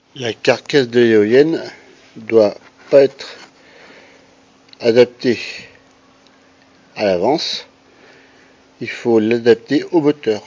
La carcasse de l'éolienne doit pas être adaptée à l'avance, il faut l'adapter au moteur.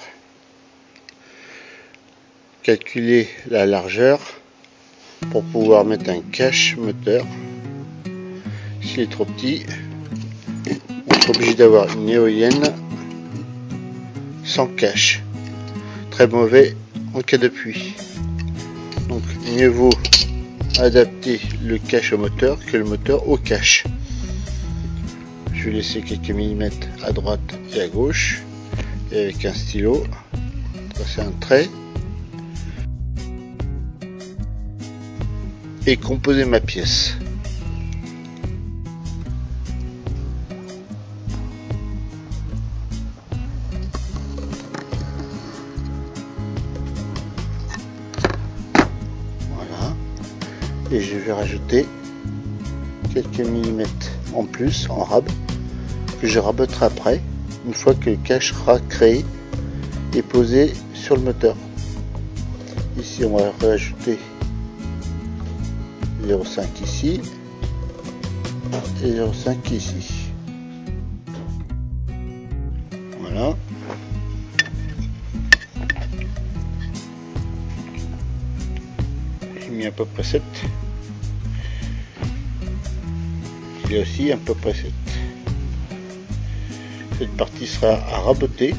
Calculer la largeur pour pouvoir mettre un cache moteur. S'il est trop petit, on est obligé d'avoir une éolienne sans cache. Très mauvais en cas de pluie. Donc mieux vaut adapter le cache au moteur que le moteur au cache. Je vais laisser quelques millimètres à droite et à gauche et avec un stylo tracer un trait et composer ma pièce. Voilà, et je vais rajouter quelques millimètres en plus en rab que je raboterai après une fois que le cache sera créé et posé sur le moteur. Ici on va rajouter 0,5 ici et 0,5 ici. Voilà. J'ai mis à peu près 7. Il y a aussi à peu près 7. Cette partie sera à raboter,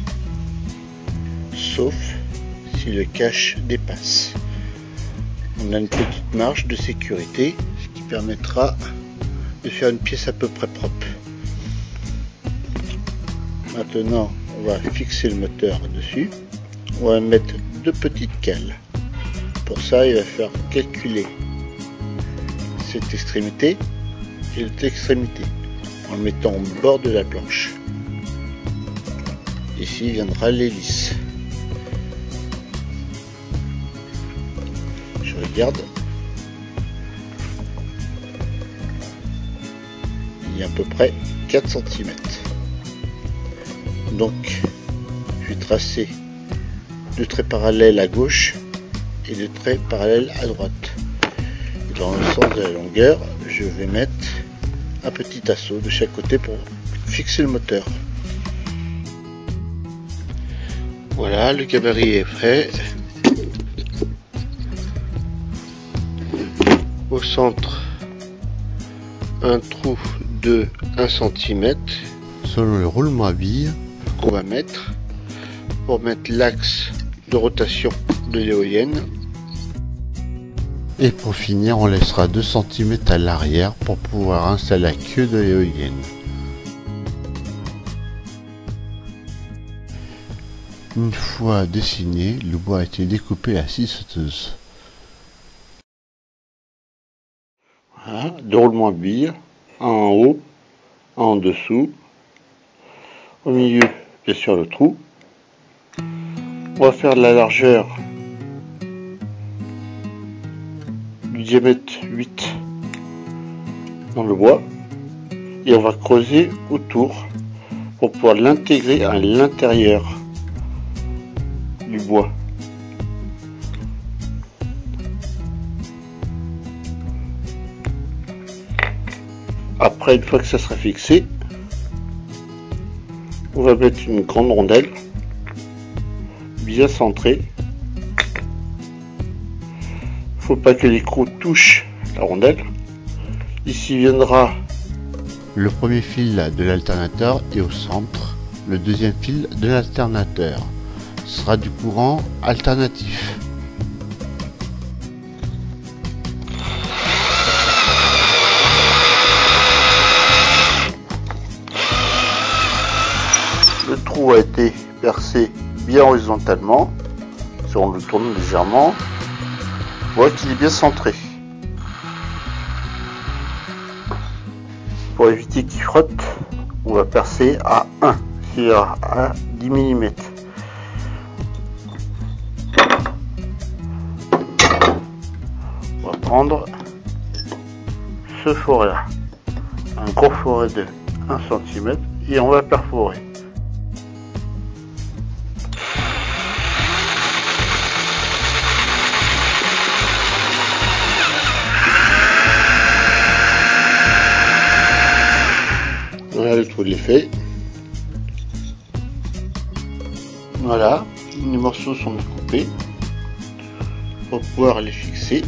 sauf si le cache dépasse. On a une petite marge de sécurité, ce qui permettra de faire une pièce à peu près propre. Maintenant, on va fixer le moteur dessus. On va mettre deux petites cales. Pour ça, il va falloir calculer cette extrémité et l'autre extrémité en le mettant au bord de la planche. Ici viendra l'hélice. Je regarde. Il y a à peu près 4 cm. Donc, je vais tracer deux traits parallèles à gauche et deux traits parallèles à droite. Et dans le sens de la longueur, je vais mettre un petit assaut de chaque côté pour fixer le moteur. Voilà, le gabarit est prêt. Au centre, un trou de 1 cm selon le roulement à billes qu'on va mettre pour mettre l'axe de rotation de l'éolienne. Et pour finir, on laissera 2 cm à l'arrière pour pouvoir installer la queue de l'éolienne. Une fois dessiné, le bois a été découpé à scie sauteuse. Voilà, deux roulements à billes, un en haut, un en dessous. Au milieu, bien sûr, le trou. On va faire de la largeur du diamètre 8 dans le bois et on va creuser autour pour pouvoir l'intégrer à l'intérieur du bois. Après, une fois que ça sera fixé, on va mettre une grande rondelle bien centrée. Faut pas que l'écrou touche la rondelle. Ici viendra le premier fil de l'alternateur et au centre le deuxième fil de l'alternateur. Ce sera du courant alternatif. Le trou a été percé bien horizontalement. Si on le tourne légèrement, on voit qu'il est bien centré. Pour éviter qu'il frotte, on va percer à 1, c'est-à-dire à 10 mm. On va prendre ce forêt là, un gros forêt de 1 cm, et on va perforer. Voilà, le trou de l'effet. Voilà, les morceaux sont découpés pour pouvoir les fixer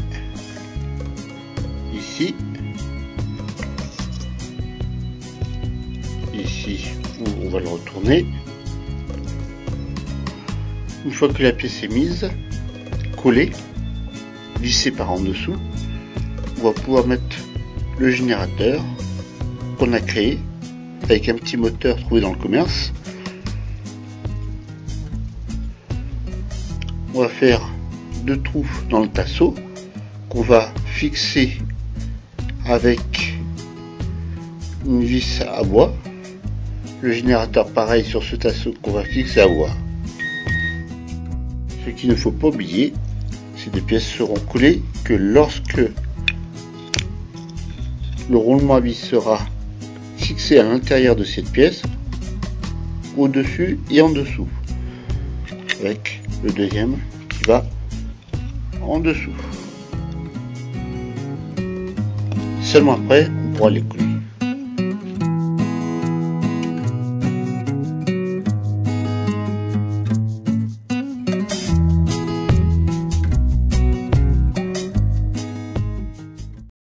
ici, où on va le retourner. Une fois que la pièce est mise, collée, vissée par en dessous, on va pouvoir mettre le générateur qu'on a créé avec un petit moteur trouvé dans le commerce. On va faire 2 trous dans le tasseau qu'on va fixer avec une vis à bois. Le générateur pareil sur ce tasseau qu'on va fixer à bois. Ce qu'il ne faut pas oublier, ces 2 pièces seront collées que lorsque le roulement à vis sera fixé à l'intérieur de cette pièce, au-dessus et en dessous, avec le deuxième qui va en dessous. Seulement après, on pourra les coller.